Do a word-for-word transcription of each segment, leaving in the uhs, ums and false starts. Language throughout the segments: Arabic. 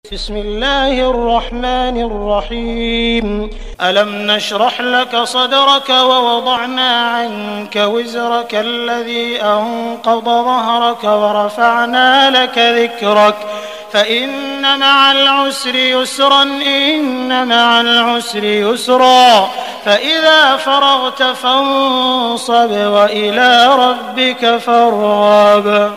بسم الله الرحمن الرحيم ألم نشرح لك صدرك ووضعنا عنك وزرك الذي أنقض ظهرك ورفعنا لك ذكرك فإن مع العسر يسرا إن مع العسر يسرا فإذا فرغت فانصب وإلى ربك فارغب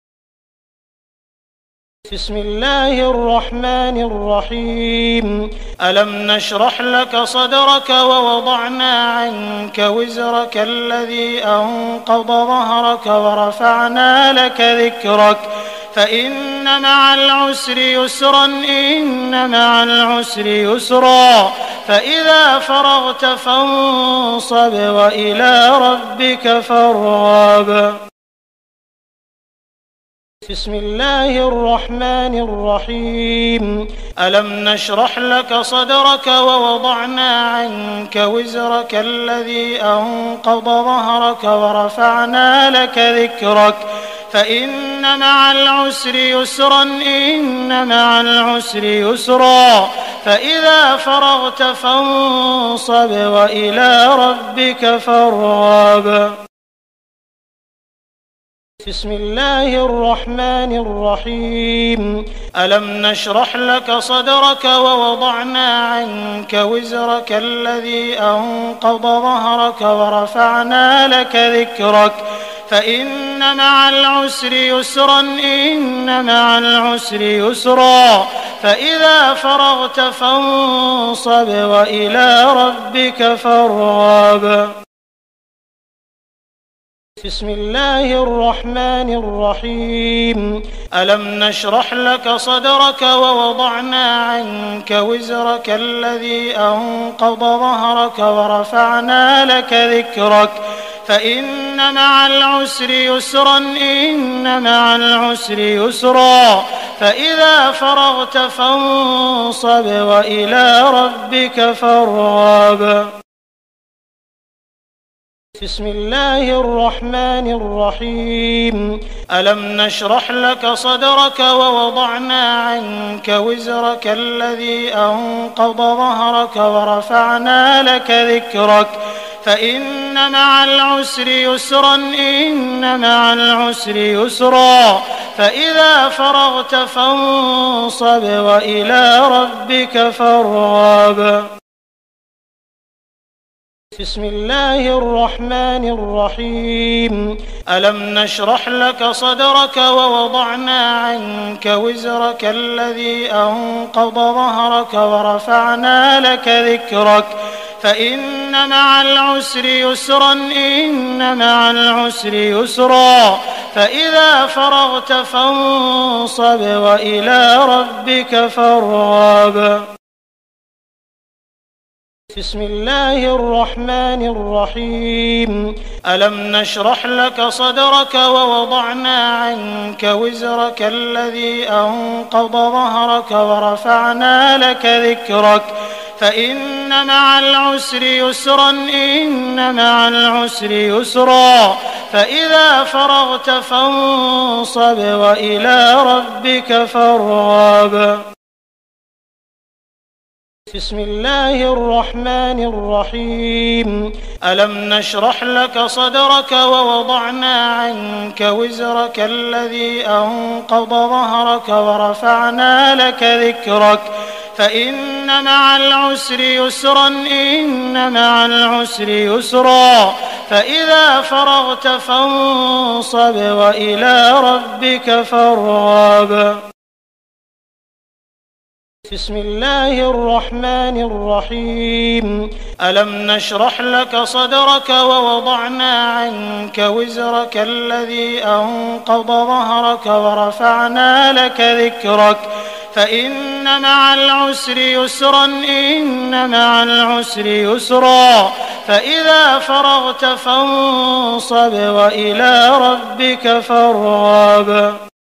بسم الله الرحمن الرحيم ألم نشرح لك صدرك ووضعنا عنك وزرك الذي أنقض ظهرك ورفعنا لك ذكرك فإن مع العسر يسرا إن مع العسر يسرا فإذا فرغت فانصب وإلى ربك فارغب بسم الله الرحمن الرحيم ألم نشرح لك صدرك ووضعنا عنك وزرك الذي أنقض ظهرك ورفعنا لك ذكرك فإن مع العسر يسرا إن مع العسر يسرا فإذا فرغت فانصب وإلى ربك فارغب بسم الله الرحمن الرحيم ألم نشرح لك صدرك ووضعنا عنك وزرك الذي أنقض ظهرك ورفعنا لك ذكرك فإن مع العسر يسرا إن مع العسر يسرا فإذا فرغت فانصب وإلى ربك فارغب بسم الله الرحمن الرحيم ألم نشرح لك صدرك ووضعنا عنك وزرك الذي أنقض ظهرك ورفعنا لك ذكرك فإن مع العسر يسرا إن مع العسر يسرا فإذا فرغت فانصب وإلى ربك فارغب بسم الله الرحمن الرحيم ألم نشرح لك صدرك ووضعنا عنك وزرك الذي أنقض ظهرك ورفعنا لك ذكرك فإن مع العسر يسرا إن مع العسر يسرا فإذا فرغت فانصب وإلى ربك فارغب بسم الله الرحمن الرحيم ألم نشرح لك صدرك ووضعنا عنك وزرك الذي أنقض ظهرك ورفعنا لك ذكرك فإن مع العسر يسرا إن مع العسر يسرا فإذا فرغت فانصب وإلى ربك فارغب بسم الله الرحمن الرحيم ألم نشرح لك صدرك ووضعنا عنك وزرك الذي أنقض ظهرك ورفعنا لك ذكرك فإن مع العسر يسرا إن مع العسر يسرا فإذا فرغت فانصب وإلى ربك فارغب بسم الله الرحمن الرحيم ألم نشرح لك صدرك ووضعنا عنك وزرك الذي أنقض ظهرك ورفعنا لك ذكرك فإن مع العسر يسرا إن مع العسر يسرا فإذا فرغت فانصب وإلى ربك فارغب بسم الله الرحمن الرحيم ألم نشرح لك صدرك ووضعنا عنك وزرك الذي أنقض ظهرك ورفعنا لك ذكرك فإن مع العسر يسرا إن مع العسر يسرا فإذا فرغت فانصب وإلى ربك فارغب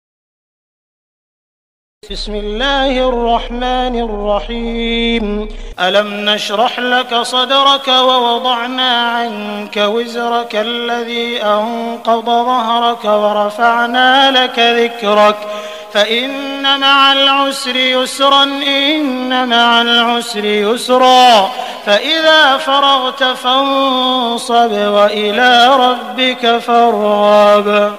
بسم الله الرحمن الرحيم ألم نشرح لك صدرك ووضعنا عنك وزرك الذي أنقض ظهرك ورفعنا لك ذكرك فإن مع العسر يسرا إن مع العسر يسرا فإذا فرغت فانصب وإلى ربك فارغب.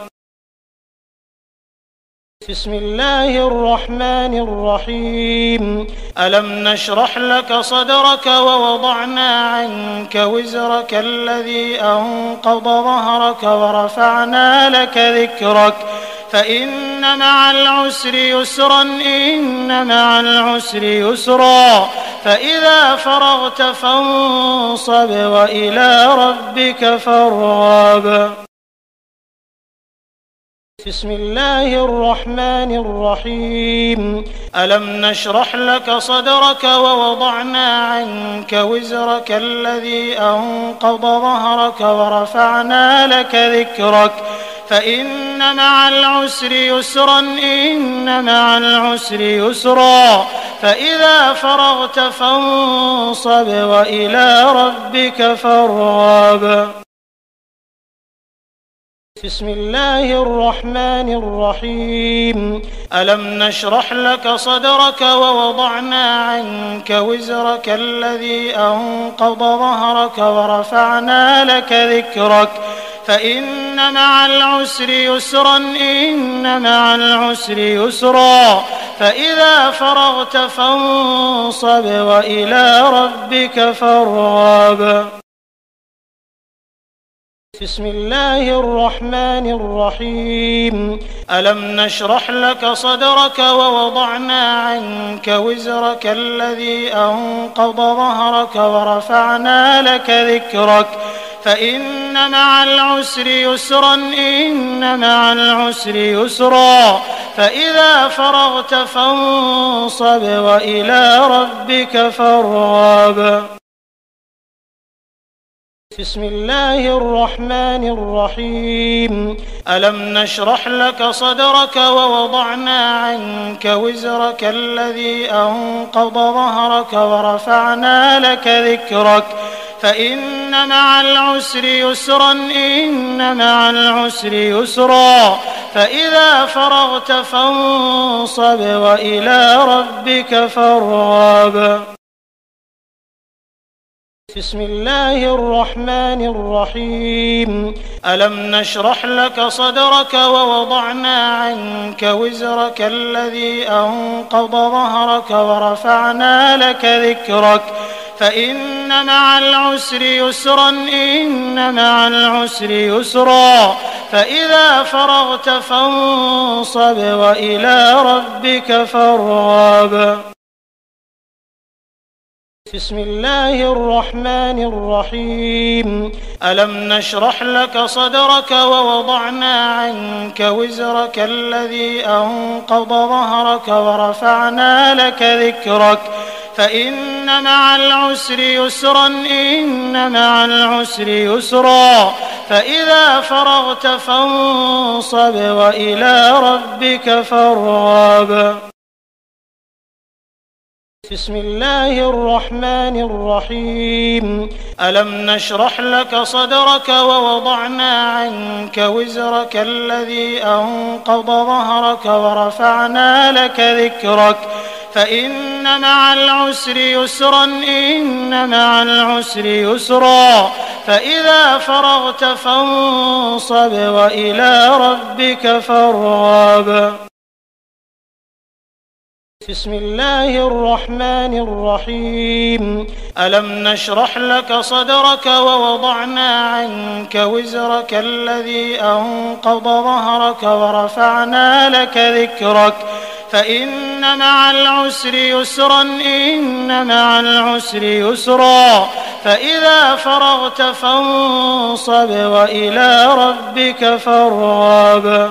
بسم الله الرحمن الرحيم ألم نشرح لك صدرك ووضعنا عنك وزرك الذي أنقض ظهرك ورفعنا لك ذكرك فإن مع العسر يسرا إن مع العسر يسرا فإذا فرغت فانصب وإلى ربك فارغب. بسم الله الرحمن الرحيم ألم نشرح لك صدرك ووضعنا عنك وزرك الذي أنقض ظهرك ورفعنا لك ذكرك فإن مع العسر يسرا إن مع العسر يسرا فإذا فرغت فانصب وإلى ربك فارغب. بسم الله الرحمن الرحيم ألم نشرح لك صدرك ووضعنا عنك وزرك الذي أنقض ظهرك ورفعنا لك ذكرك فإن مع العسر يسرا إن مع العسر يسرا فإذا فرغت فانصب وإلى ربك فارغب. بسم الله الرحمن الرحيم ألم نشرح لك صدرك ووضعنا عنك وزرك الذي أنقض ظهرك ورفعنا لك ذكرك فإن مع العسر يسرا إن مع العسر يسرا فإذا فرغت فانصب وإلى ربك فارغب. بسم الله الرحمن الرحيم ألم نشرح لك صدرك ووضعنا عنك وزرك الذي أنقض ظهرك ورفعنا لك ذكرك فإن مع العسر يسرا إن مع العسر يسرا فإذا فرغت فانصب وإلى ربك فارغب. بسم الله الرحمن الرحيم ألم نشرح لك صدرك ووضعنا عنك وزرك الذي أنقض ظهرك ورفعنا لك ذكرك فإن مع العسر يسرا إن مع العسر يسرا فإذا فرغت فانصب وإلى ربك فارغب. بسم الله الرحمن الرحيم ألم نشرح لك صدرك ووضعنا عنك وزرك الذي أنقض ظهرك ورفعنا لك ذكرك فإن مع العسر يسرا إن مع العسر يسرا فإذا فرغت فانصب وإلى ربك فارغب. بسم الله الرحمن الرحيم ألم نشرح لك صدرك ووضعنا عنك وزرك الذي أنقض ظهرك ورفعنا لك ذكرك فإن مع العسر يسرا إن مع العسر يسرا فإذا فرغت فانصب وإلى ربك فارغب. بسم الله الرحمن الرحيم ألم نشرح لك صدرك ووضعنا عنك وزرك الذي أنقض ظهرك ورفعنا لك ذكرك فإن مع العسر يسرا إن مع العسر يسرا فإذا فرغت فانصب وإلى ربك فارغب.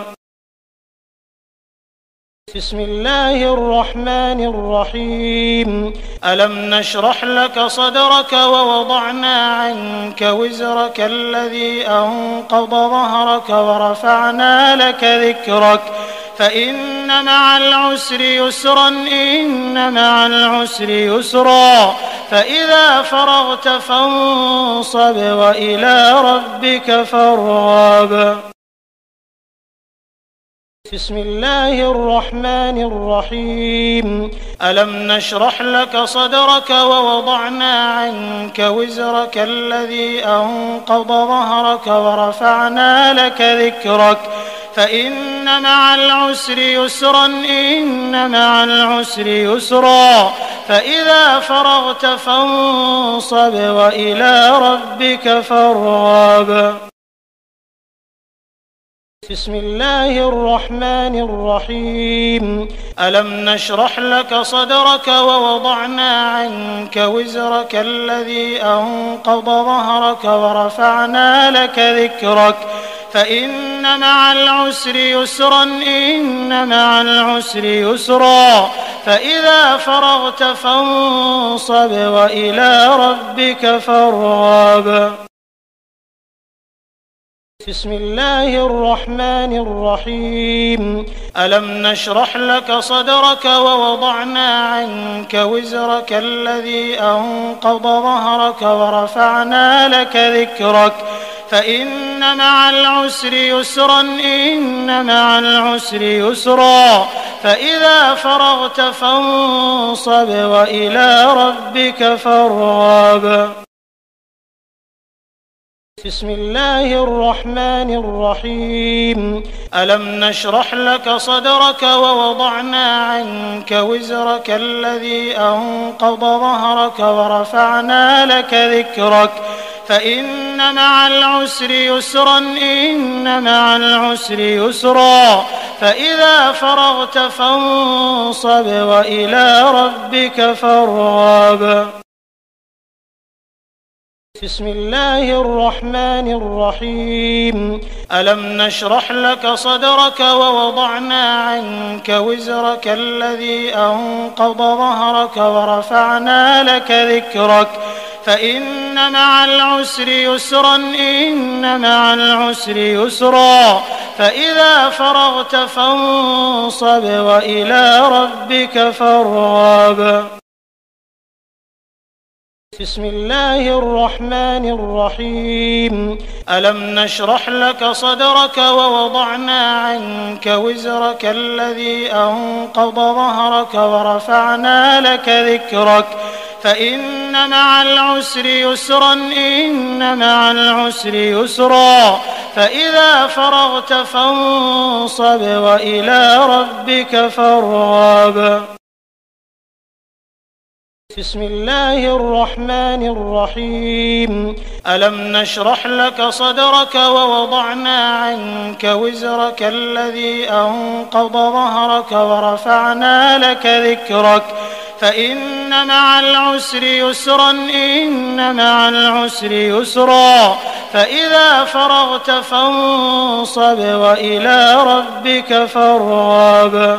بسم الله الرحمن الرحيم ألم نشرح لك صدرك ووضعنا عنك وزرك الذي أنقض ظهرك ورفعنا لك ذكرك فإن مع العسر يسرا إن مع العسر يسرا فإذا فرغت فانصب وإلى ربك فارغب. بسم الله الرحمن الرحيم ألم نشرح لك صدرك ووضعنا عنك وزرك الذي أنقض ظهرك ورفعنا لك ذكرك فإن مع العسر يسرا إن مع العسر يسرا فإذا فرغت فانصب وإلى ربك فارغب بسم الله الرحمن الرحيم ألم نشرح لك صدرك ووضعنا عنك وزرك الذي أنقض ظهرك ورفعنا لك ذكرك فإن مع العسر يسرا إن مع العسر يسرا فإذا فرغت فانصب وإلى ربك فارغب بسم الله الرحمن الرحيم ألم نشرح لك صدرك ووضعنا عنك وزرك الذي أنقض ظهرك ورفعنا لك ذكرك فإن مع العسر يسرا إن مع العسر يسرا فإذا فرغت فانصب وإلى ربك فارغب بسم الله الرحمن الرحيم ألم نشرح لك صدرك ووضعنا عنك وزرك الذي أنقض ظهرك ورفعنا لك ذكرك فإن مع العسر يسرا إن مع العسر يسرا فإذا فرغت فانصب وإلى ربك فارغب بسم الله الرحمن الرحيم ألم نشرح لك صدرك ووضعنا عنك وزرك الذي أنقض ظهرك ورفعنا لك ذكرك فإن مع العسر يسرا إن مع العسر يسرا فإذا فرغت فانصب وإلى ربك فارغب بسم الله الرحمن الرحيم ألم نشرح لك صدرك ووضعنا عنك وزرك الذي أنقض ظهرك ورفعنا لك ذكرك فإن مع العسر يسرا إن مع العسر يسرا فإذا فرغت فانصب وإلى ربك فارغب بسم الله الرحمن الرحيم ألم نشرح لك صدرك ووضعنا عنك وزرك الذي أنقض ظهرك ورفعنا لك ذكرك فإن مع العسر يسرا إن مع العسر يسرا فإذا فرغت فانصب وإلى ربك فارغب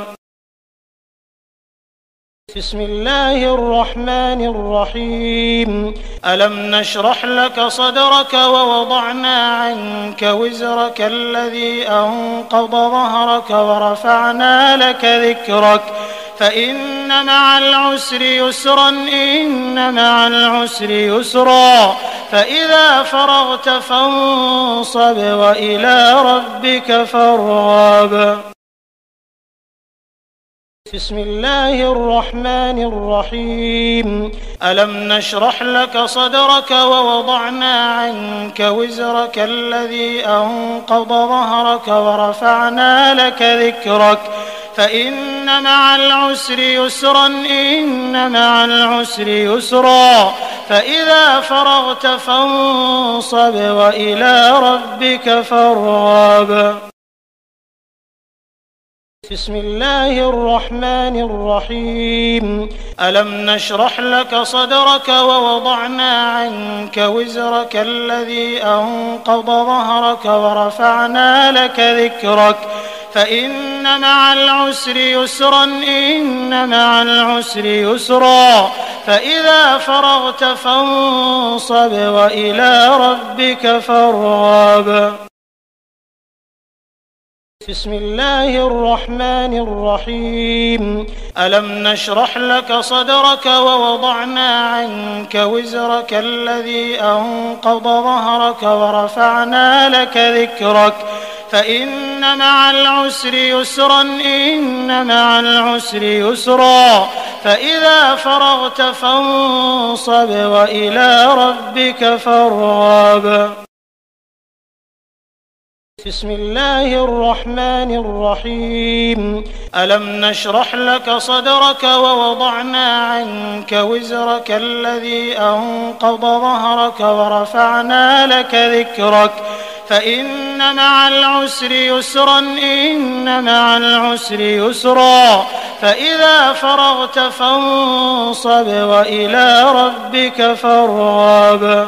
بسم الله الرحمن الرحيم ألم نشرح لك صدرك ووضعنا عنك وزرك الذي أنقض ظهرك ورفعنا لك ذكرك فإن مع العسر يسرا إن مع العسر يسرا فإذا فرغت فانصب وإلى ربك فارغب بسم الله الرحمن الرحيم ألم نشرح لك صدرك ووضعنا عنك وزرك الذي أنقض ظهرك ورفعنا لك ذكرك فإن مع العسر يسرا إن مع العسر يسرا فإذا فرغت فانصب وإلى ربك فارغب بسم الله الرحمن الرحيم ألم نشرح لك صدرك ووضعنا عنك وزرك الذي أنقض ظهرك ورفعنا لك ذكرك فإن مع العسر يسرا إن مع العسر يسرا فإذا فرغت فانصب وإلى ربك فارغب بسم الله الرحمن الرحيم ألم نشرح لك صدرك ووضعنا عنك وزرك الذي أنقض ظهرك ورفعنا لك ذكرك فإن مع العسر يسرا إن مع العسر يسرا فإذا فرغت فانصب وإلى ربك فارغب. بسم الله الرحمن الرحيم. ألم نشرح لك صدرك ووضعنا عنك وزرك الذي أنقض ظهرك ورفعنا لك ذكرك فإن مع العسر يسرا إن مع العسر يسرا فإذا فرغت فانصب وإلى ربك فارغب.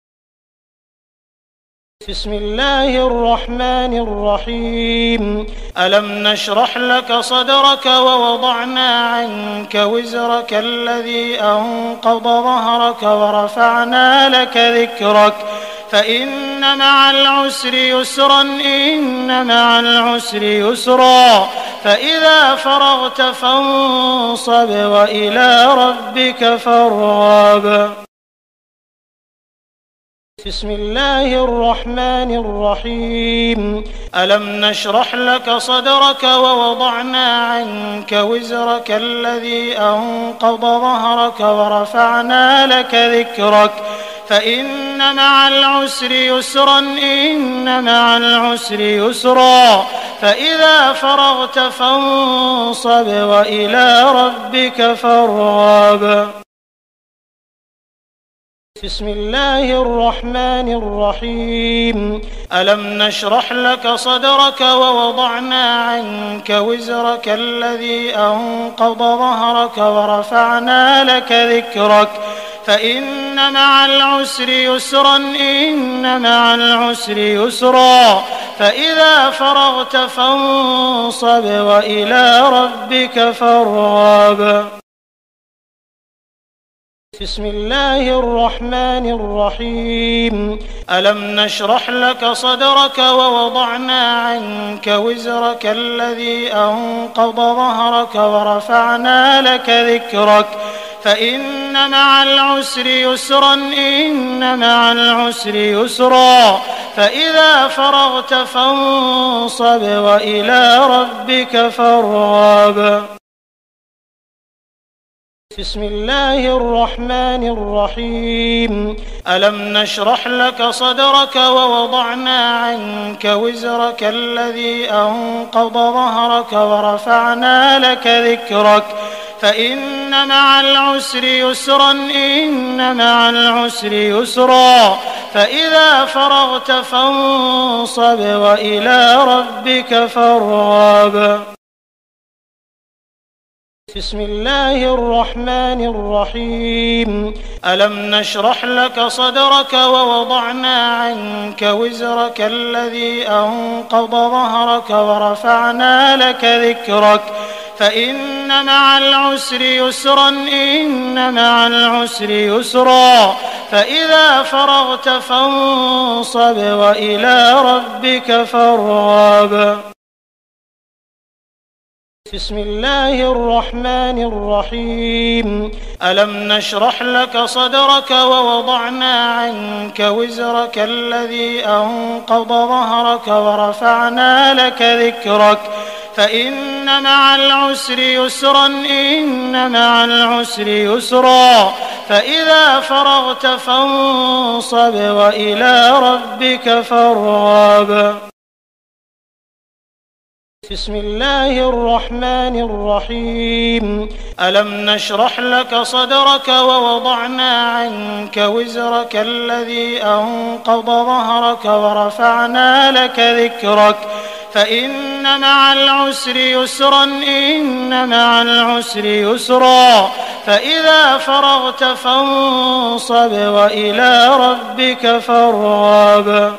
بسم الله الرحمن الرحيم. ألم نشرح لك صدرك ووضعنا عنك وزرك الذي أنقض ظهرك ورفعنا لك ذكرك فإن مع العسر يسرا إن مع العسر يسرا فإذا فرغت فانصب وإلى ربك فارغب. بسم الله الرحمن الرحيم. ألم نشرح لك صدرك ووضعنا عنك وزرك الذي أنقض ظهرك ورفعنا لك ذكرك فإن مع العسر يسرا إن مع العسر يسرا فإذا فرغت فانصب وإلى ربك فارغب. بسم الله الرحمن الرحيم. ألم نشرح لك صدرك ووضعنا عنك وزرك الذي أنقض ظهرك ورفعنا لك ذكرك فإن مع العسر يسرا إن مع العسر يسرا فإذا فرغت فانصب وإلى ربك فارغب. بسم الله الرحمن الرحيم. ألم نشرح لك صدرك ووضعنا عنك وزرك الذي أنقض ظهرك ورفعنا لك ذكرك فإن مع العسر يسرا إن مع العسر يسرا فإذا فرغت فانصب وإلى ربك فارغب. بسم الله الرحمن الرحيم. ألم نشرح لك صدرك ووضعنا عنك وزرك الذي أنقض ظهرك ورفعنا لك ذكرك فإن مع العسر يسرا إن مع العسر يسرا فإذا فرغت فانصب وإلى ربك فارغب. بسم الله الرحمن الرحيم. ألم نشرح لك صدرك ووضعنا عنك وزرك الذي أنقض ظهرك ورفعنا لك ذكرك فإن مع العسر يسرا إن مع العسر يسرا فإذا فرغت فانصب وإلى ربك فارغب. بسم الله الرحمن الرحيم. ألم نشرح لك صدرك ووضعنا عنك وزرك الذي أنقض ظهرك ورفعنا لك ذكرك فإن مع العسر يسرا إن مع العسر يسرا فإذا فرغت فانصب وإلى ربك فارغب. بسم الله الرحمن الرحيم. ألم نشرح لك صدرك ووضعنا عنك وزرك الذي أنقض ظهرك ورفعنا لك ذكرك فإن مع العسر يسرا إن مع العسر يسرا فإذا فرغت فانصب وإلى ربك فارغب.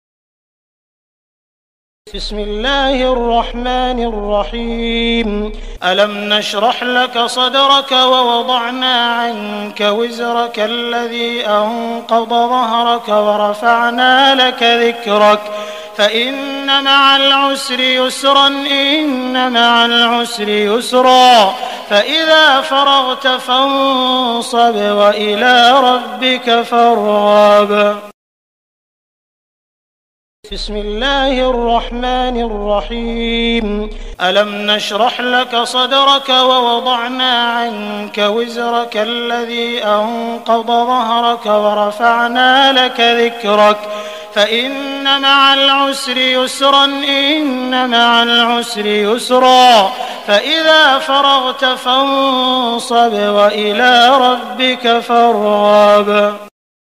بسم الله الرحمن الرحيم. ألم نشرح لك صدرك ووضعنا عنك وزرك الذي أنقض ظهرك ورفعنا لك ذكرك فإن مع العسر يسرا إن مع العسر يسرا فإذا فرغت فانصب وإلى ربك فارغب. بسم الله الرحمن الرحيم ألم نشرح لك صدرك ووضعنا عنك وزرك الذي أنقض ظهرك ورفعنا لك ذكرك فإن مع العسر يسرا إن مع العسر يسرا فإذا فرغت فانصب وإلى ربك فارغب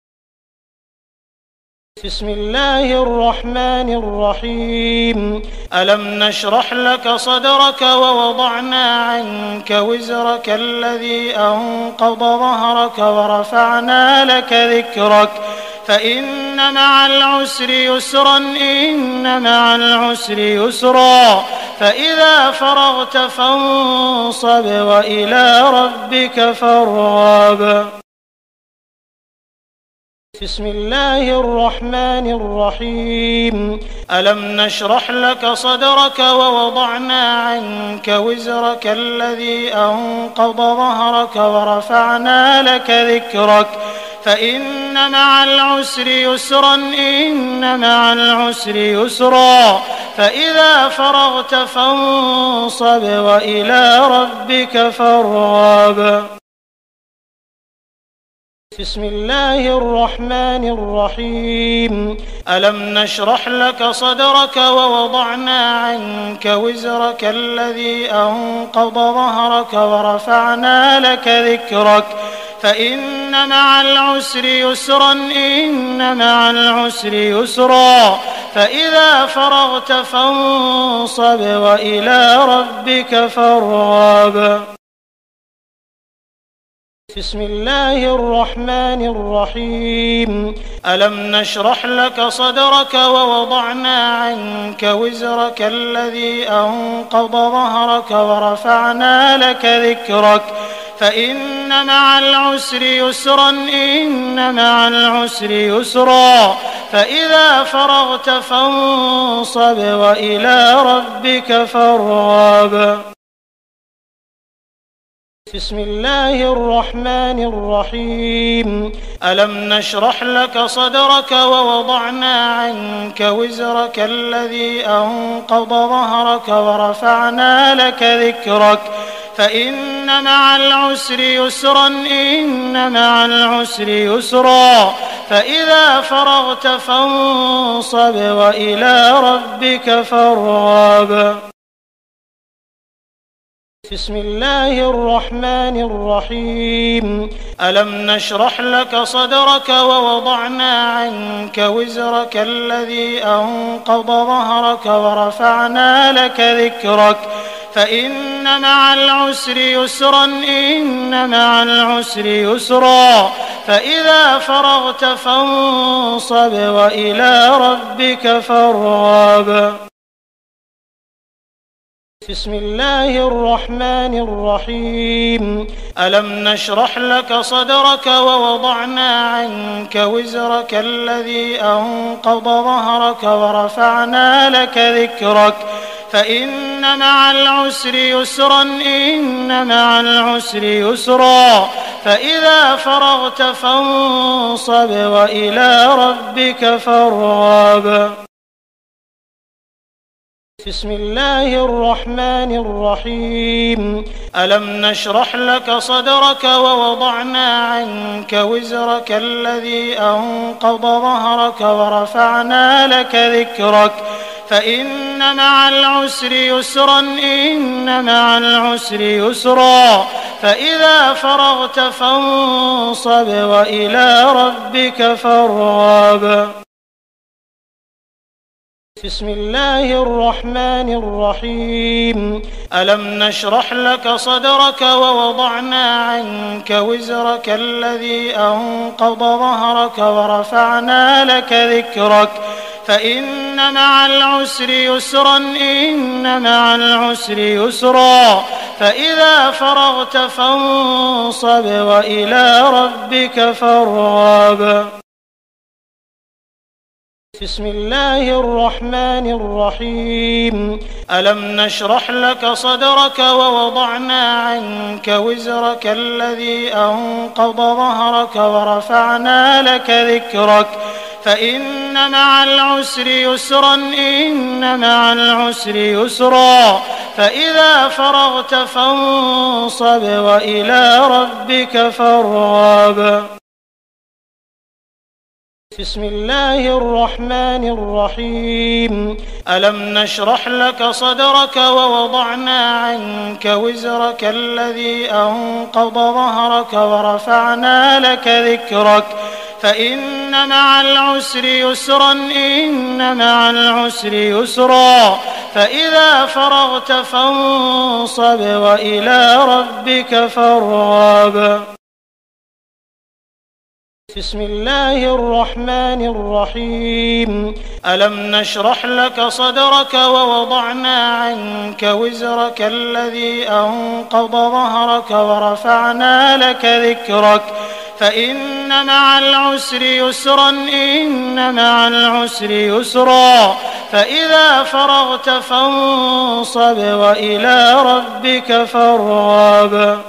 بسم الله الرحمن الرحيم ألم نشرح لك صدرك ووضعنا عنك وزرك الذي أنقض ظهرك ورفعنا لك ذكرك فإن مع العسر يسرا إن مع العسر يسرا فإذا فرغت فانصب وإلى ربك فارغب بسم الله الرحمن الرحيم ألم نشرح لك صدرك ووضعنا عنك وزرك الذي أنقض ظهرك ورفعنا لك ذكرك فإن مع العسر يسرا إن مع العسر يسرا فإذا فرغت فانصب وإلى ربك فارغب بسم الله الرحمن الرحيم ألم نشرح لك صدرك ووضعنا عنك وزرك الذي أنقض ظهرك ورفعنا لك ذكرك فإن مع العسر يسرا إن مع العسر يسرا فإذا فرغت فانصب وإلى ربك فارغب بسم الله الرحمن الرحيم ألم نشرح لك صدرك ووضعنا عنك وزرك الذي أنقض ظهرك ورفعنا لك ذكرك فإن مع العسر يسرا إن مع العسر يسرا فإذا فرغت فانصب وإلى ربك فارغب بسم الله الرحمن الرحيم ألم نشرح لك صدرك ووضعنا عنك وزرك الذي أنقض ظهرك ورفعنا لك ذكرك فإن مع العسر يسرا إن مع العسر يسرا فإذا فرغت فانصب وإلى ربك فارغب بسم الله الرحمن الرحيم ألم نشرح لك صدرك ووضعنا عنك وزرك الذي أنقض ظهرك ورفعنا لك ذكرك فإن مع العسر يسرا إن مع العسر يسرا فإذا فرغت فانصب وإلى ربك فارغب بسم الله الرحمن الرحيم ألم نشرح لك صدرك ووضعنا عنك وزرك الذي أنقض ظهرك ورفعنا لك ذكرك فإن مع العسر يسرا إن مع العسر يسرا فإذا فرغت فانصب وإلى ربك فارغب بسم الله الرحمن الرحيم ألم نشرح لك صدرك ووضعنا عنك وزرك الذي أنقض ظهرك ورفعنا لك ذكرك فإن مع العسر يسرا إن مع العسر يسرا فإذا فرغت فانصب وإلى ربك فارغب بسم الله الرحمن الرحيم ألم نشرح لك صدرك ووضعنا عنك وزرك الذي أنقض ظهرك ورفعنا لك ذكرك فإن مع العسر يسرا إن مع العسر يسرا فإذا فرغت فانصب وإلى ربك فارغب بسم الله الرحمن الرحيم ألم نشرح لك صدرك ووضعنا عنك وزرك الذي أنقض ظهرك ورفعنا لك ذكرك فإن فإن مع العسر يسرا إن مع العسر يسرا فإذا فرغت فانصب وإلى ربك فارغب. بسم الله الرحمن الرحيم. ألم نشرح لك صدرك ووضعنا عنك وزرك الذي أنقض ظهرك ورفعنا لك ذكرك فإن مع العسر يسرا إن مع العسر يسرا فإذا فرغت فانصب وإلى ربك فارغب. بسم الله الرحمن الرحيم. ألم نشرح لك صدرك ووضعنا عنك وزرك الذي أنقض ظهرك ورفعنا لك ذكرك فإن مع العسر يسرا إن مع العسر يسرا فإذا فرغت فانصب وإلى ربك فارغب.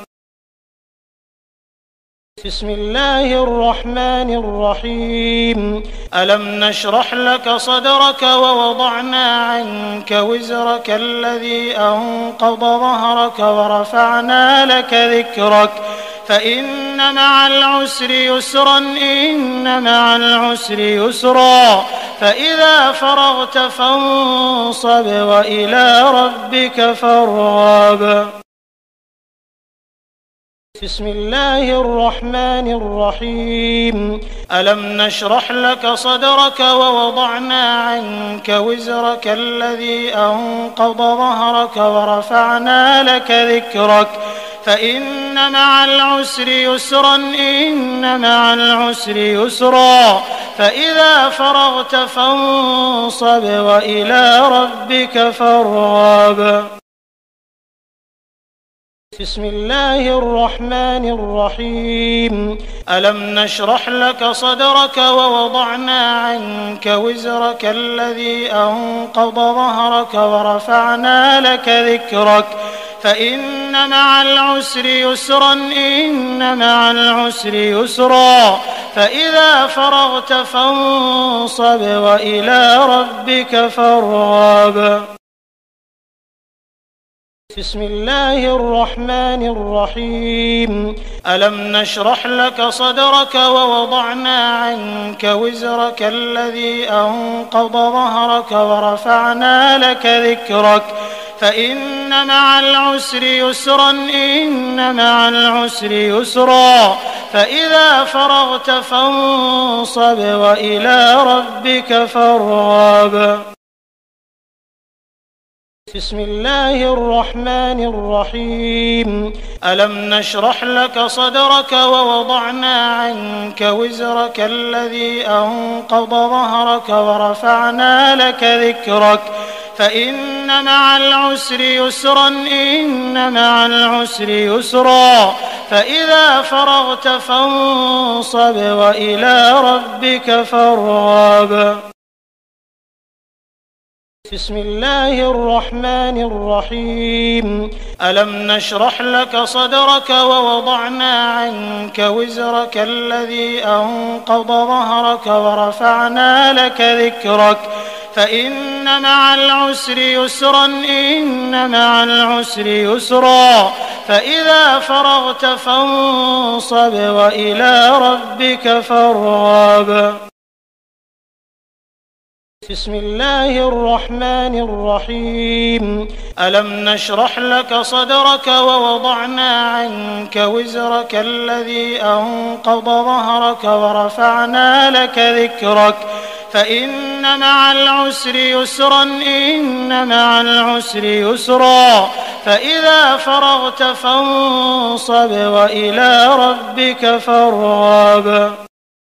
بسم الله الرحمن الرحيم. ألم نشرح لك صدرك ووضعنا عنك وزرك الذي أنقض ظهرك ورفعنا لك ذكرك فإن مع العسر يسرا إن مع العسر يسرا فإذا فرغت فانصب وإلى ربك فارغب. بسم الله الرحمن الرحيم. ألم نشرح لك صدرك ووضعنا عنك وزرك الذي أنقض ظهرك ورفعنا لك ذكرك فإن مع العسر يسرا إن مع العسر يسرا فإذا فرغت فانصب وإلى ربك فارغب. بسم الله الرحمن الرحيم. ألم نشرح لك صدرك ووضعنا عنك وزرك الذي أنقض ظهرك ورفعنا لك ذكرك فإن مع العسر يسرا إن مع العسر يسرا فإذا فرغت فانصب وإلى ربك فارغب. بسم الله الرحمن الرحيم. ألم نشرح لك صدرك ووضعنا عنك وزرك الذي أنقض ظهرك ورفعنا لك ذكرك فإن مع العسر يسرا إن مع العسر يسرا فإذا فرغت فانصب وإلى ربك فارغب. بسم الله الرحمن الرحيم. ألم نشرح لك صدرك ووضعنا عنك وزرك الذي أنقض ظهرك ورفعنا لك ذكرك فإن مع العسر يسرا إن مع العسر يسرا فإذا فرغت فانصب وإلى ربك فارغب. بسم الله الرحمن الرحيم. ألم نشرح لك صدرك ووضعنا عنك وزرك الذي أنقض ظهرك ورفعنا لك ذكرك فإن مع العسر يسرا إن مع العسر يسرا فإذا فرغت فانصب وإلى ربك فارغب. بسم الله الرحمن الرحيم. ألم نشرح لك صدرك ووضعنا عنك وزرك الذي أنقض ظهرك ورفعنا لك ذكرك فإن مع العسر يسرا إن مع العسر يسرا فإذا فرغت فانصب وإلى ربك فارغب.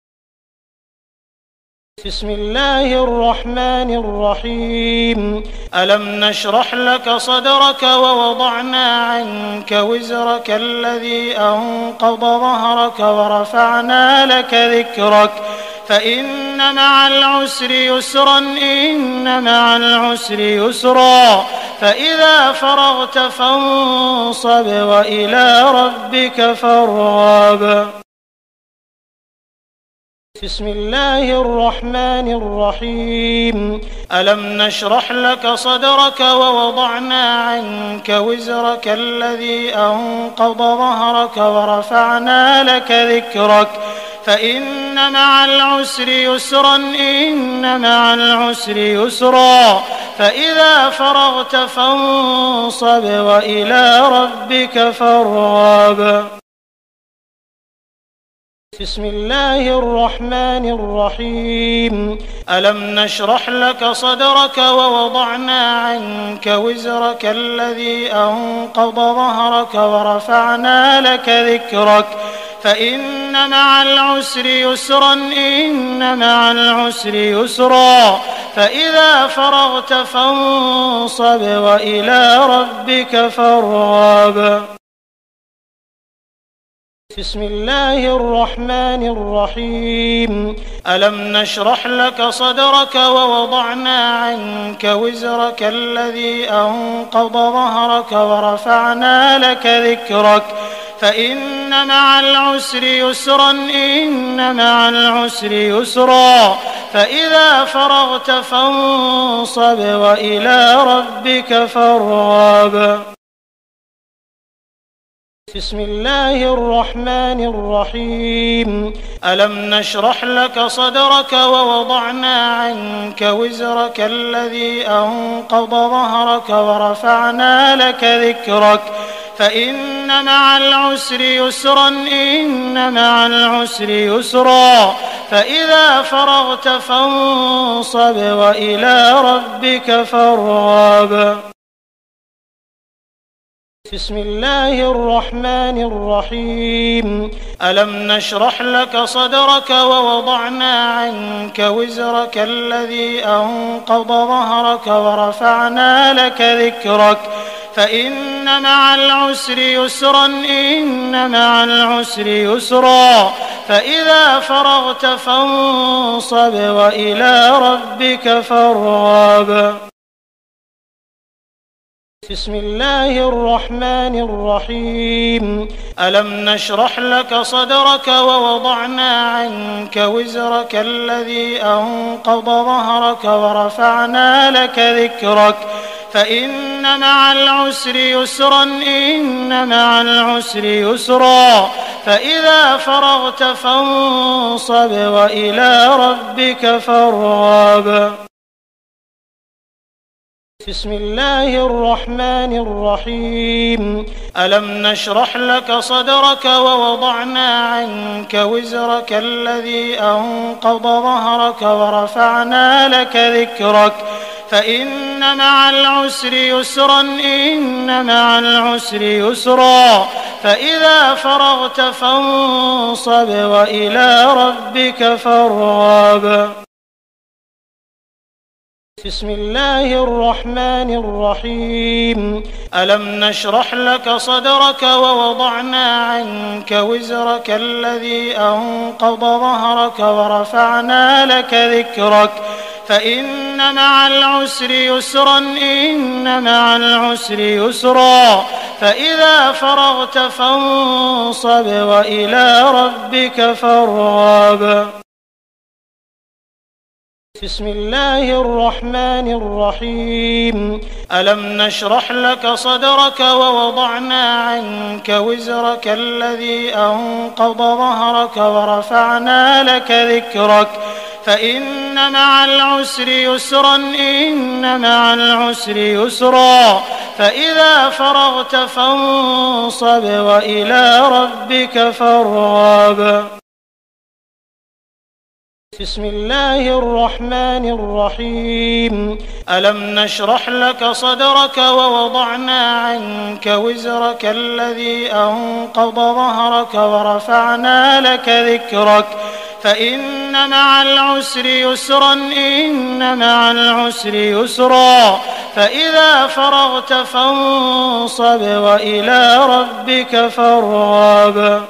بسم الله الرحمن الرحيم. ألم نشرح لك صدرك ووضعنا عنك وزرك الذي أنقض ظهرك ورفعنا لك ذكرك فإن مع العسر يسرا إن مع العسر يسرا فإذا فرغت فانصب وإلى ربك فارغب. بسم الله الرحمن الرحيم ألم نشرح لك صدرك ووضعنا عنك وزرك الذي أنقض ظهرك ورفعنا لك ذكرك فإن مع العسر يسرا إن مع العسر يسرا فإذا فرغت فانصب وإلى ربك فارغب بسم الله الرحمن الرحيم ألم نشرح لك صدرك ووضعنا عنك وزرك الذي أنقض ظهرك ورفعنا لك ذكرك فإن مع العسر يسرا إن مع العسر يسرا فإذا فرغت فانصب وإلى ربك فارغب بسم الله الرحمن الرحيم ألم نشرح لك صدرك ووضعنا عنك وزرك الذي أنقض ظهرك ورفعنا لك ذكرك فإن مع العسر يسرا إن مع العسر يسرا فإذا فرغت فانصب وإلى ربك فارغب بسم الله الرحمن الرحيم ألم نشرح لك صدرك ووضعنا عنك وزرك الذي أنقض ظهرك ورفعنا لك ذكرك فإن مع العسر يسرا إن مع العسر يسرا فإذا فرغت فانصب وإلى ربك فارغب بسم الله الرحمن الرحيم ألم نشرح لك صدرك ووضعنا عنك وزرك الذي أنقض ظهرك ورفعنا لك ذكرك فإن مع العسر يسرا إن مع العسر يسرا فإذا فرغت فانصب وإلى ربك فارغب بسم الله الرحمن الرحيم ألم نشرح لك صدرك ووضعنا عنك وزرك الذي أنقض ظهرك ورفعنا لك ذكرك فإن مع العسر يسرا إن مع العسر يسرا فإذا فرغت فانصب وإلى ربك فارغب بسم الله الرحمن الرحيم ألم نشرح لك صدرك ووضعنا عنك وزرك الذي أنقض ظهرك ورفعنا لك ذكرك فإن مع العسر يسرا إن مع العسر يسرا فإذا فرغت فانصب وإلى ربك فارغب بسم الله الرحمن الرحيم ألم نشرح لك صدرك ووضعنا عنك وزرك الذي أنقض ظهرك ورفعنا لك ذكرك فإن مع العسر يسرا إن مع العسر يسرا فإذا فرغت فانصب وإلى ربك فارغب بسم الله الرحمن الرحيم ألم نشرح لك صدرك ووضعنا عنك وزرك الذي أنقض ظهرك ورفعنا لك ذكرك فإن مع العسر يسرا إن مع العسر يسرا فإذا فرغت فانصب وإلى ربك فارغب بسم الله الرحمن الرحيم ألم نشرح لك صدرك ووضعنا عنك وزرك الذي أنقض ظهرك ورفعنا لك ذكرك فإن مع العسر يسرا إن مع العسر يسرا فإذا فرغت فانصب وإلى ربك فارغب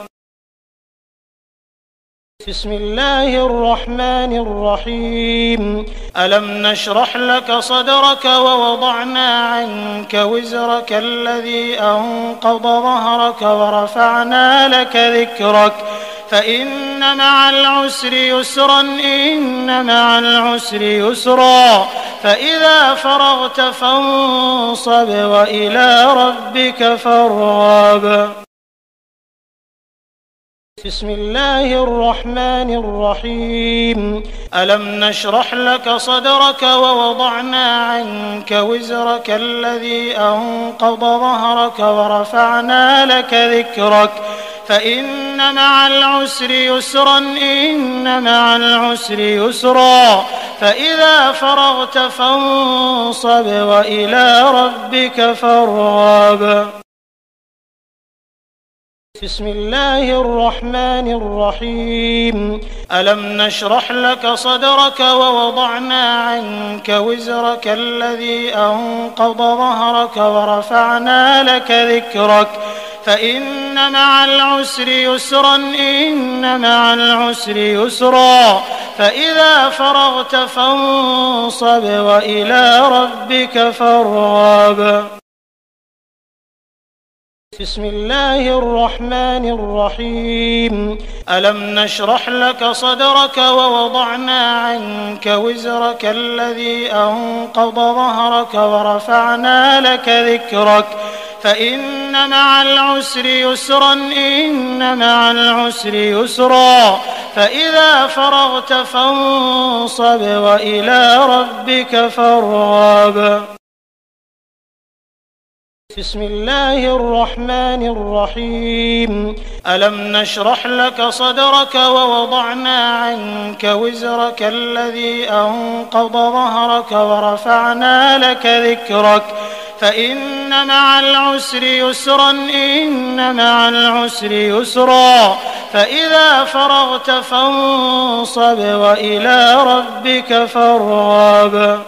بسم الله الرحمن الرحيم ألم نشرح لك صدرك ووضعنا عنك وزرك الذي أنقض ظهرك ورفعنا لك ذكرك فإن مع العسر يسرا إن مع العسر يسرا فإذا فرغت فانصب وإلى ربك فارغب. بسم الله الرحمن الرحيم. ألم نشرح لك صدرك ووضعنا عنك وزرك الذي أنقض ظهرك ورفعنا لك ذكرك فإن مع العسر يسرا إن مع العسر يسرا فإذا فرغت فانصب وإلى ربك فارغب. بسم الله الرحمن الرحيم. ألم نشرح لك صدرك ووضعنا عنك وزرك الذي أنقض ظهرك ورفعنا لك ذكرك فإن مع العسر يسرا إن مع العسر يسرا فإذا فرغت فانصب وإلى ربك فارغب. بسم الله الرحمن الرحيم. ألم نشرح لك صدرك ووضعنا عنك وزرك الذي أنقض ظهرك ورفعنا لك ذكرك فإن مع العسر يسرا إن مع العسر يسرا فإذا فرغت فانصب وإلى ربك فارغب. بسم الله الرحمن الرحيم. ألم نشرح لك صدرك ووضعنا عنك وزرك الذي أنقض ظهرك ورفعنا لك ذكرك فإن مع العسر يسرا إن مع العسر يسرا فإذا فرغت فانصب وإلى ربك فارغب.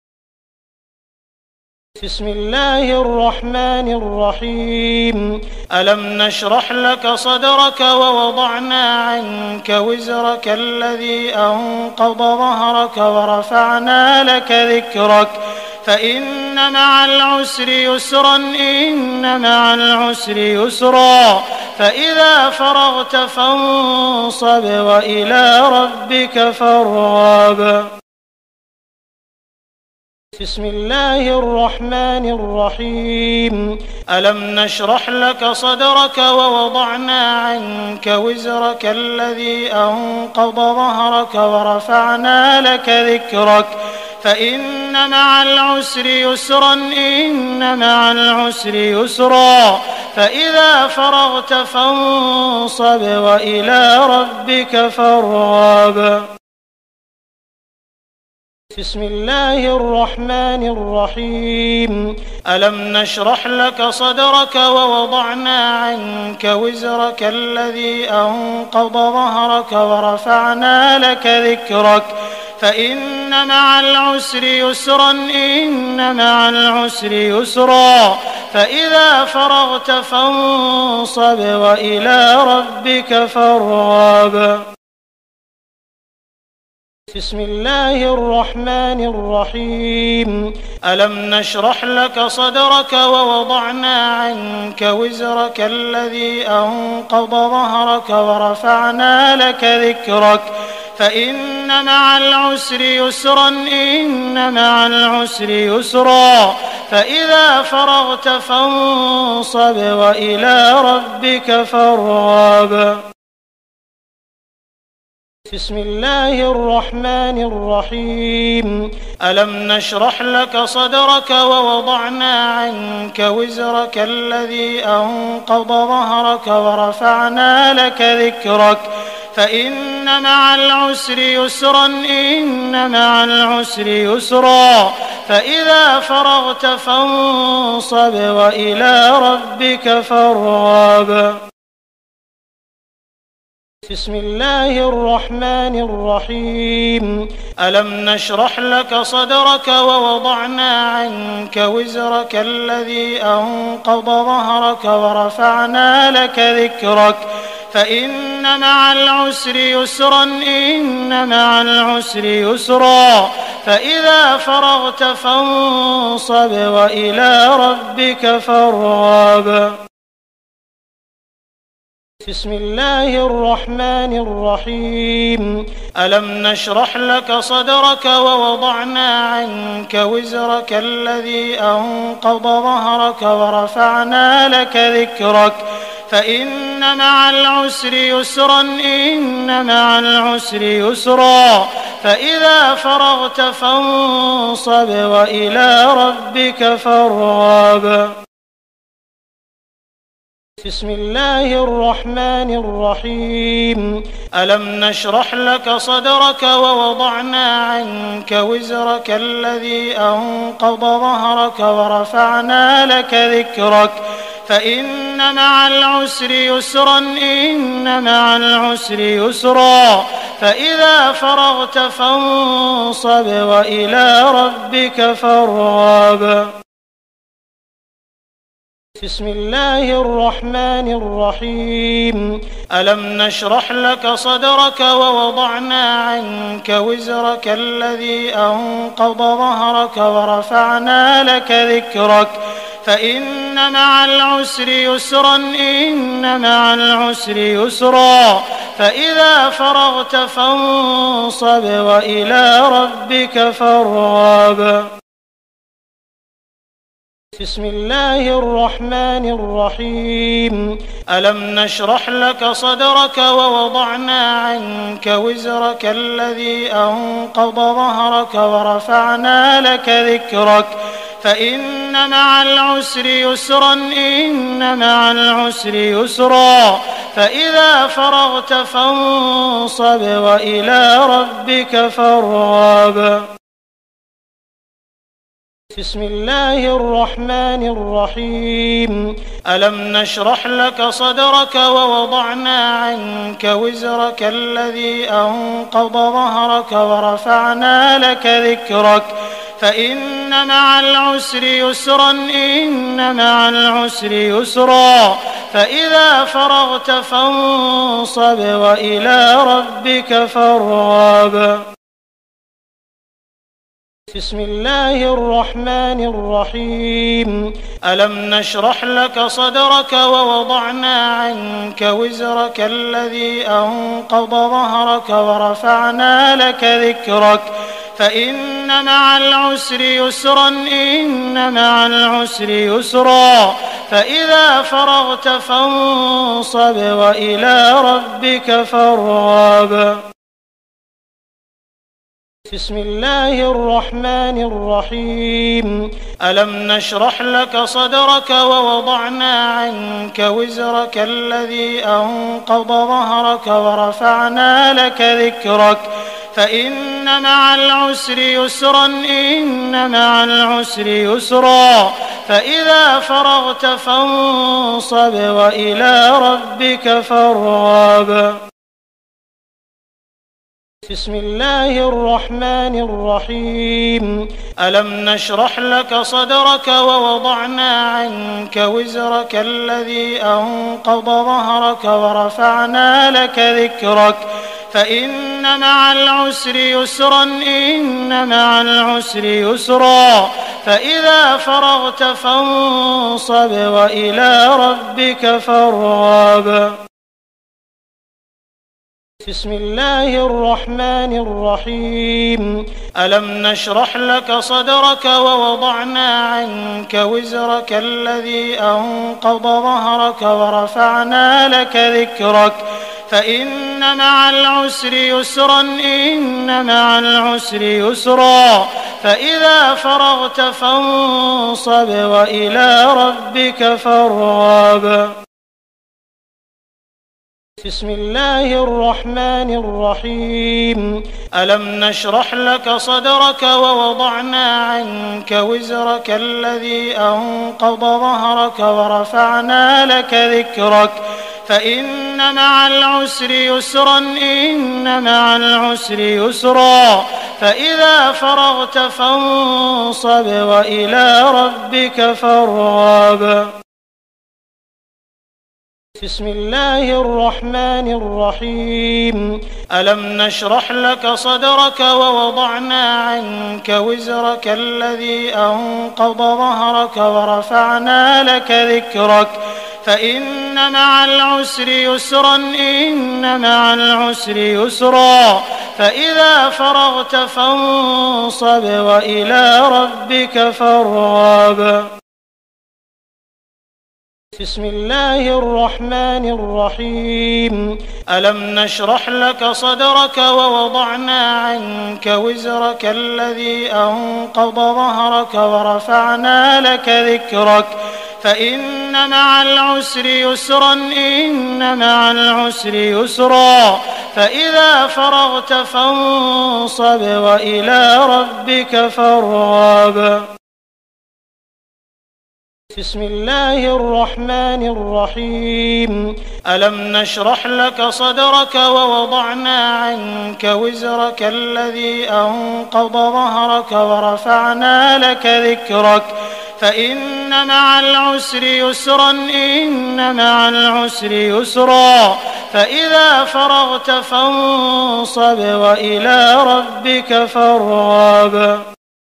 بسم الله الرحمن الرحيم. ألم نشرح لك صدرك ووضعنا عنك وزرك الذي أنقض ظهرك ورفعنا لك ذكرك فإن مع العسر يسرا إن مع العسر يسرا فإذا فرغت فانصب وإلى ربك فارغب. بسم الله الرحمن الرحيم. ألم نشرح لك صدرك ووضعنا عنك وزرك الذي أنقض ظهرك ورفعنا لك ذكرك فإن مع العسر يسرا إن مع العسر يسرا فإذا فرغت فانصب وإلى ربك فارغب. بسم الله الرحمن الرحيم. ألم نشرح لك صدرك ووضعنا عنك وزرك الذي أنقض ظهرك ورفعنا لك ذكرك فإن مع العسر يسرا إن مع العسر يسرا فإذا فرغت فانصب وإلى ربك فارغب. بسم الله الرحمن الرحيم. ألم نشرح لك صدرك ووضعنا عنك وزرك الذي أنقض ظهرك ورفعنا لك ذكرك فإن مع العسر يسرا إن مع العسر يسرا فإذا فرغت فانصب وإلى ربك فارغب. بسم الله الرحمن الرحيم. ألم نشرح لك صدرك ووضعنا عنك وزرك الذي أنقض ظهرك ورفعنا لك ذكرك فإن مع العسر يسرا إن مع العسر يسرا فإذا فرغت فانصب وإلى ربك فارغب. بسم الله الرحمن الرحيم. ألم نشرح لك صدرك ووضعنا عنك وزرك الذي أنقض ظهرك ورفعنا لك ذكرك فإن مع العسر يسرا إن مع العسر يسرا فإذا فرغت فانصب وإلى ربك فارغب. بسم الله الرحمن الرحيم ألم نشرح لك صدرك ووضعنا عنك وزرك الذي أنقض ظهرك ورفعنا لك ذكرك فإن مع العسر يسرا إن مع العسر يسرا فإذا فرغت فانصب وإلى ربك فارغب بسم الله الرحمن الرحيم ألم نشرح لك صدرك ووضعنا عنك وزرك الذي أنقض ظهرك ورفعنا لك ذكرك فإن مع العسر يسرا إن مع العسر يسرا فإذا فرغت فانصب وإلى ربك فارغب بسم الله الرحمن الرحيم ألم نشرح لك صدرك ووضعنا عنك وزرك الذي أنقض ظهرك ورفعنا لك ذكرك فإن مع العسر يسرا إن مع العسر يسرا فإذا فرغت فانصب وإلى ربك فارغب بسم الله الرحمن الرحيم ألم نشرح لك صدرك ووضعنا عنك وزرك الذي أنقض ظهرك ورفعنا لك ذكرك فإن مع العسر يسرا إن مع العسر يسرا فإذا فرغت فانصب وإلى ربك فارغب بسم الله الرحمن الرحيم ألم نشرح لك صدرك ووضعنا عنك وزرك الذي أنقض ظهرك ورفعنا لك ذكرك فإن مع العسر يسرا إن مع العسر يسرا فإذا فرغت فانصب وإلى ربك فارغب بسم الله الرحمن الرحيم ألم نشرح لك صدرك ووضعنا عنك وزرك الذي أنقض ظهرك ورفعنا لك ذكرك فإن مع العسر يسرا إن مع العسر يسرا فإذا فرغت فانصب وإلى ربك فارغب بسم الله الرحمن الرحيم ألم نشرح لك صدرك ووضعنا عنك وزرك الذي أنقض ظهرك ورفعنا لك ذكرك فإن مع العسر يسرا إن مع العسر يسرا فإذا فرغت فانصب وإلى ربك فارغب بسم الله الرحمن الرحيم ألم نشرح لك صدرك ووضعنا عنك وزرك الذي أنقض ظهرك ورفعنا لك ذكرك فإن مع العسر يسرا إن مع العسر يسرا فإذا فرغت فانصب وإلى ربك فارغب بسم الله الرحمن الرحيم ألم نشرح لك صدرك ووضعنا عنك وزرك الذي أنقض ظهرك ورفعنا لك ذكرك فإن مع العسر يسرا إن مع العسر يسرا فإذا فرغت فانصب وإلى ربك فارغب بسم الله الرحمن الرحيم ألم نشرح لك صدرك ووضعنا عنك وزرك الذي أنقض ظهرك ورفعنا لك ذكرك فإن مع العسر يسرا إن مع العسر يسرا فإذا فرغت فانصب وإلى ربك فارغب بسم الله الرحمن الرحيم ألم نشرح لك صدرك ووضعنا عنك وزرك الذي أنقض ظهرك ورفعنا لك ذكرك فإن مع العسر يسرا إن مع العسر يسرا فإذا فرغت فانصب وإلى ربك فارغب. بسم الله الرحمن الرحيم. ألم نشرح لك صدرك ووضعنا عنك وزرك الذي أنقض ظهرك ورفعنا لك ذكرك فإن مع العسر يسرا إن مع العسر يسرا فإذا فرغت فانصب وإلى ربك فارغب. بسم الله الرحمن الرحيم. ألم نشرح لك صدرك ووضعنا عنك وزرك الذي أنقض ظهرك ورفعنا لك ذكرك فإن مع العسر يسرا إن مع العسر يسرا فإذا فرغت فانصب وإلى ربك فارغب.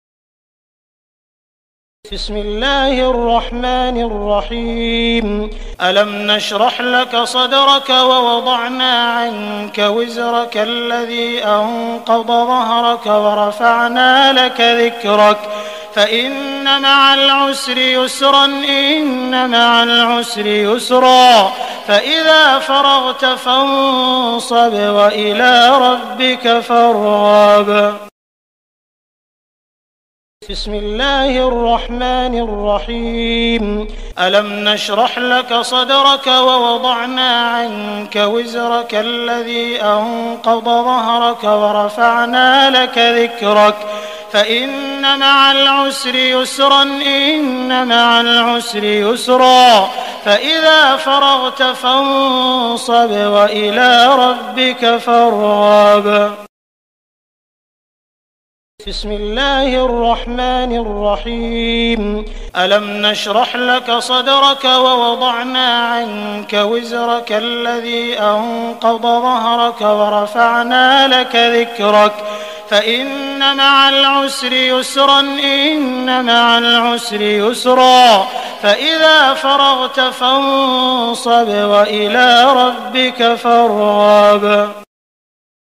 بسم الله الرحمن الرحيم. ألم نشرح لك صدرك ووضعنا عنك وزرك الذي أنقض ظهرك ورفعنا لك ذكرك فإن مع العسر يسرا إن مع العسر يسرا فإذا فرغت فانصب وإلى ربك فارغب. بسم الله الرحمن الرحيم. ألم نشرح لك صدرك ووضعنا عنك وزرك الذي أنقض ظهرك ورفعنا لك ذكرك فإن مع العسر يسرا إن مع العسر يسرا فإذا فرغت فانصب وإلى ربك فارغب. بسم الله الرحمن الرحيم. ألم نشرح لك صدرك ووضعنا عنك وزرك الذي أنقض ظهرك ورفعنا لك ذكرك فإن مع العسر يسرا إن مع العسر يسرا فإذا فرغت فانصب وإلى ربك فارغب.